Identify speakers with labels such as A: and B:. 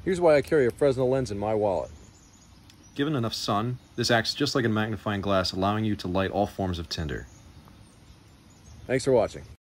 A: Here's why I carry a Fresnel lens in my wallet.
B: Given enough sun, this acts just like a magnifying glass, allowing you to light all forms of tinder.
A: Thanks for watching.